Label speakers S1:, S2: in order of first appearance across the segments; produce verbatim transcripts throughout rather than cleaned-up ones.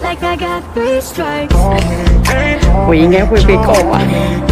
S1: 我应该会被告吧。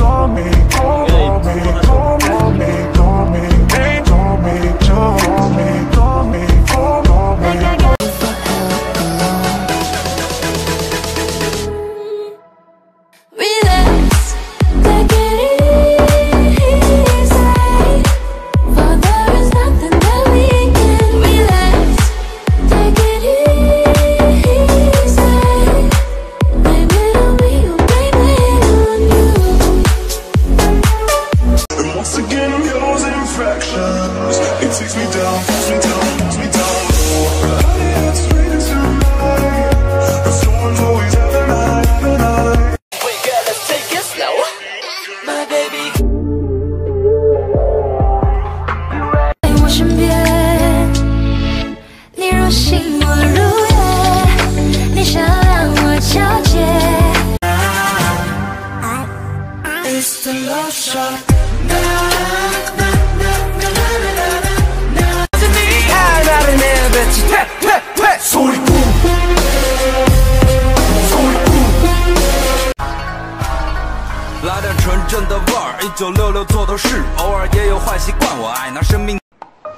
S2: 来点纯正的味儿，一九六六做的事，偶尔也有坏习惯，我爱拿生命。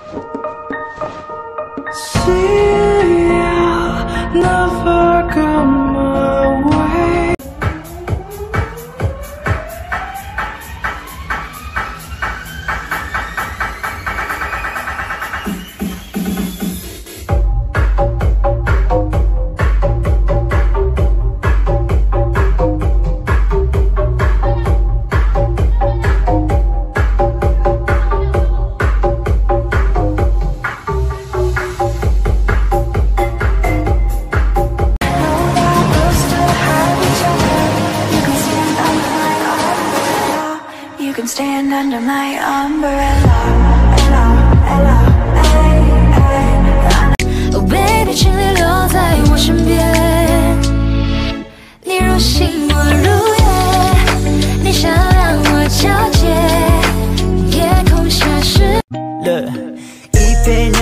S3: Stand under my umbrella, oh baby， 请你留在我身边。你如星，我如月，你想让我皎洁，夜空下是。
S4: Look，一杯。